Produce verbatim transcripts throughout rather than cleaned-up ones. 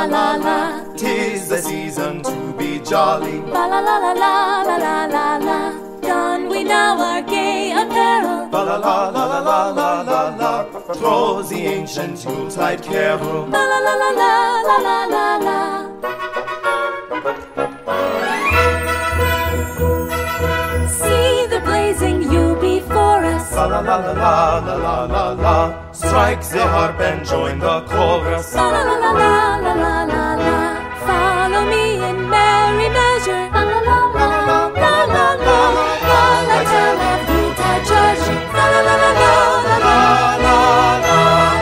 la la. 'Tis the season to be jolly. La la la la la la la la la. Don we now our gay apparel. La la la la la la la la la. Throws the ancient Yuletide carol. La la la la la la la la la. See the blazing Yule before us. La la la la la la la la la. Strike the harp and join the chorus. La la la la la la la la la. Follow me in merry measure. La la la la la la la la. While I tell of Yuletide church. La la la la la la la la la.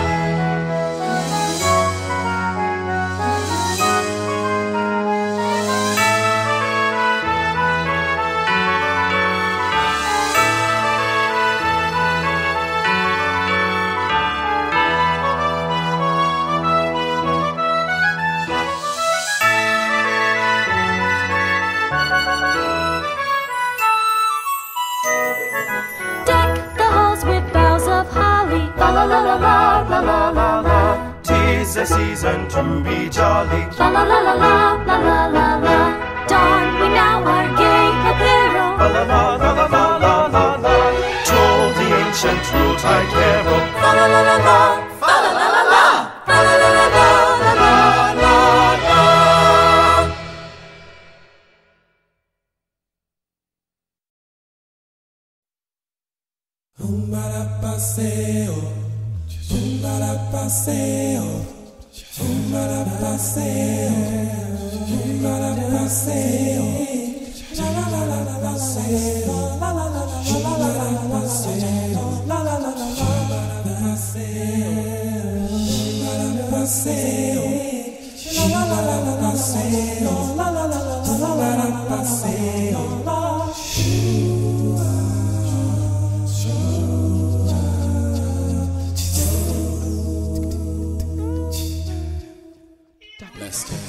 La la la la la la la la. 'Tis the season to be jolly. La la la la la la la la la. Don we now our gay apparel. La la la la la la la la la. Troll the ancient Yuletide carol. La la la la la la la la la la. La la la la la la la la la. Un para paseo, un para paseo, un para paseo, un para paseo, la la la la la paseo, la la la la la la paseo, la la la la la paseo, para paseo, la la la la la paseo, la la la la la paseo. Let's go.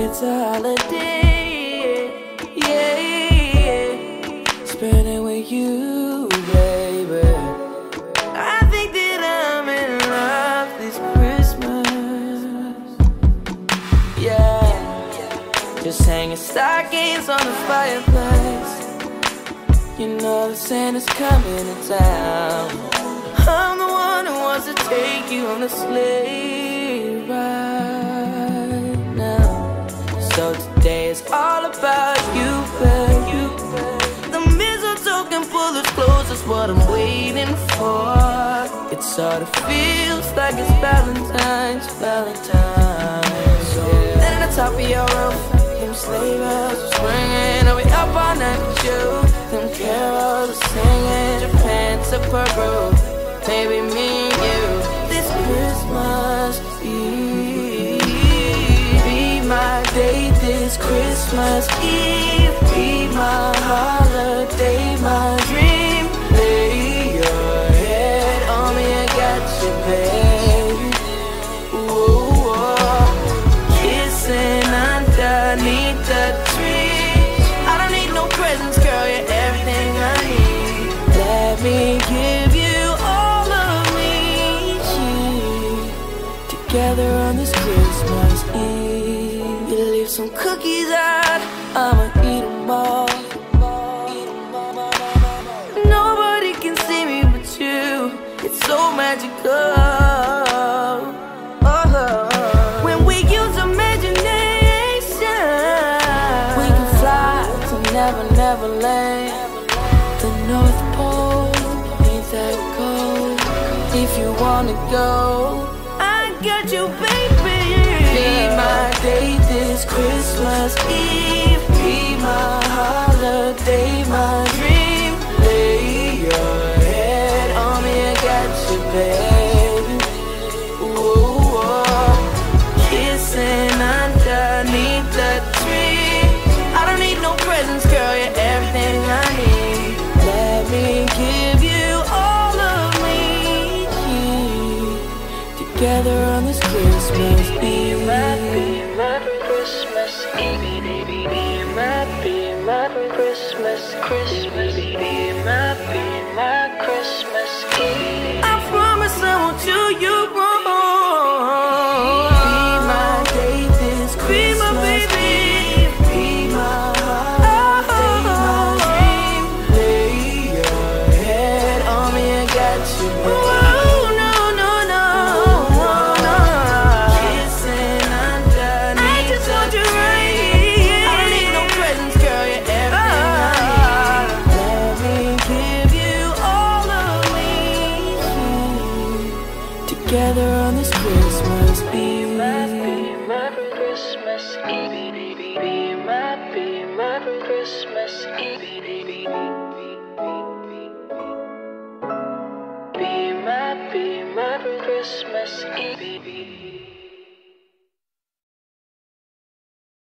It's a holiday, yeah, yeah. Spending with you, baby. I think that I'm in love this Christmas, yeah. Just hanging stockings on the fireplace. You know that Santa's coming to town. I'm the one who wants to take you on a sleigh ride now. So today is all about you, baby. The mistletoe can pull us close, that's what I'm waiting for. It sort of feels like it's Valentine's, Valentine's, yeah. Then at the top of your roof, them sleigh bells are swinging. I'll be up all night with you. Them carols are singing, Japan to Peru. Baby, me and you, this Christmas Eve. Be my date this Christmas Eve. Be my holiday, my dream. Lay your head on me, I got you, baby. Ooh, oh. Kissing underneath the tree. I don't need no presents, girl, you're everything I need. Let me give you together on this Christmas Eve. You leave some cookies out, I'ma eat them all. Nobody can see me but you, it's so magical. Oh, when we use imagination, we can fly to Never, Never Land. The North Pole, ain't that cold? If you wanna go, got you, baby. Be my date this Christmas Eve. Be my holiday, my dream. Lay your head on me, I got you, baby. Ooh, oh. Kissing underneath the tree. I don't need no presents, girl, you're everything I need. Let me give you all of me, together on this Christmas Eve. Happy, Merry Christmas Eve. Happy, Merry Christmas, Christmas Eve. Happy, Merry Christmas Eve. I promise I won't do you wrong. Be my date this Christmas. Be my baby. Be my holiday, my dream. Lay your head on me, I got you, baby. Together on this Christmas Eve. Happy, Merry Christmas Eve. Be my, be Merry Christmas Eve. Be my, be Merry Christmas Eve.